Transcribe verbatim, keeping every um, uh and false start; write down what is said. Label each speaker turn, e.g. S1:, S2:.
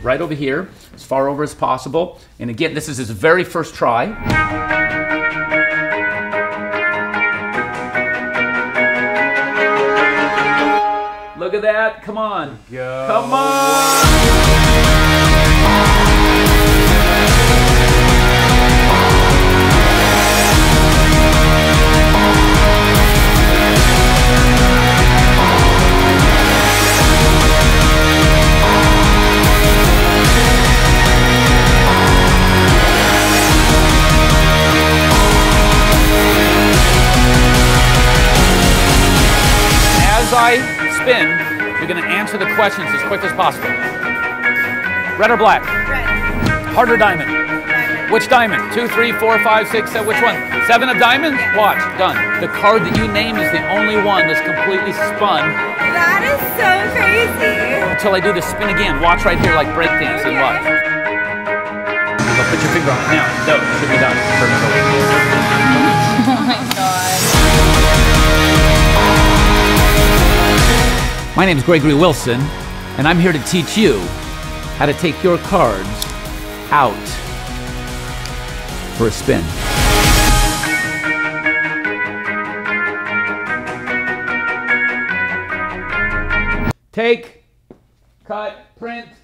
S1: right over here, as far over as possible. And again, this is his very first try. Look at that. Come on.
S2: Go.
S1: Come on. As I spin, you're going to answer the questions as quick as possible. Red or black?
S3: Red.
S1: Heart or diamond?
S3: Diamond.
S1: Which diamond? Two, three, four, five, six, seven. Which one? Seven of diamonds?
S3: Yeah.
S1: Watch. Done. The card that you name is the only one that's completely spun.
S3: That is so crazy.
S1: Until I do the spin again. Watch right here like breakdancing.
S3: Okay.
S1: Watch. So put your finger on it now. No, it should be done.
S3: Oh my god.
S1: My name is Gregory Wilson, and I'm here to teach you how to take your cards out for a spin. Take, cut, print.